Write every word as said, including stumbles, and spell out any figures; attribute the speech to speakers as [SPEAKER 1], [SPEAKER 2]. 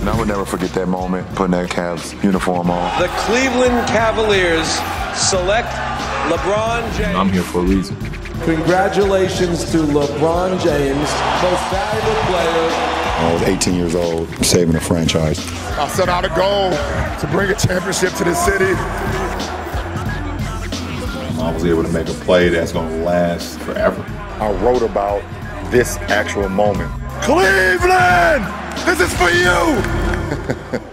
[SPEAKER 1] And I would never forget that moment, putting that Cavs uniform on.
[SPEAKER 2] The Cleveland Cavaliers select LeBron James.
[SPEAKER 3] I'm here for a reason.
[SPEAKER 4] Congratulations to LeBron James, most valuable player.
[SPEAKER 5] I was eighteen years old, saving a franchise.
[SPEAKER 6] I set out a goal to bring a championship to this city.
[SPEAKER 3] I was able to make a play that's going to last forever.
[SPEAKER 6] I wrote about this actual moment. Cleveland, this is for you!